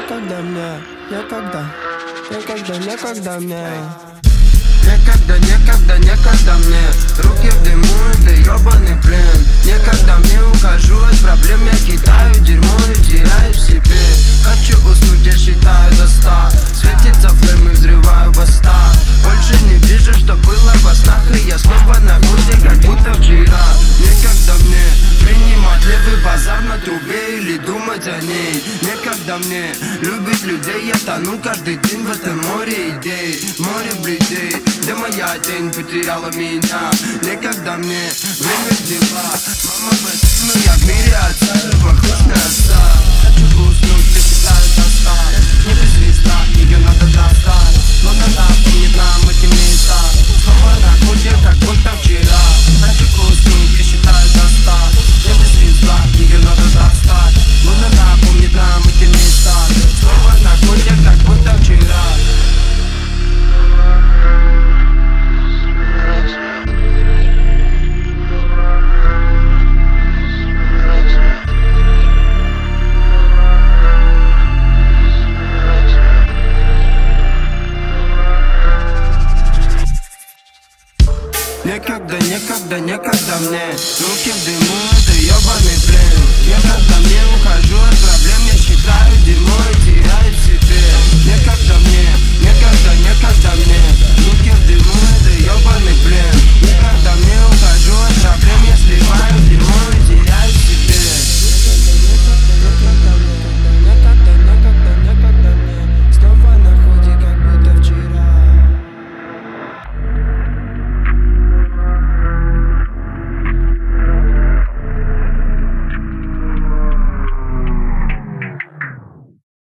некогда мне, некогда мне. Некогда мне. Руки в дыму, это ёбаный плен. Некогда мне, ухожу от проблем. Я кидаю дерьмо и теряю в себе. Хочу уснуть, я считаю до 100. Светится флейм и взрываю баста. Больше не вижу, что было во снах. И я снова на груди, как будто вчера. Некогда мне принимать левый базар на трубе или думать о ней. Некогда мне любить людей. Я тону каждый день в этом море идей. Море бледей, где моя тень потеряла меня. Некогда мне время дела. Мама прости, но я в мире отца. Похож на отца. Хочу уснуть, я считаю до 100. Небо звезда, ее надо достать. Но она помнит нам эти места. Снова на кухне, как будто вчера. Хочу уснуть, я считаю до 100. Небо звезда, ее надо достать. Но она помнит нам эти места. Снова на кухне, как будто вчера. Некогда мне. Руки в дыму, это ёбаный плен. Некогда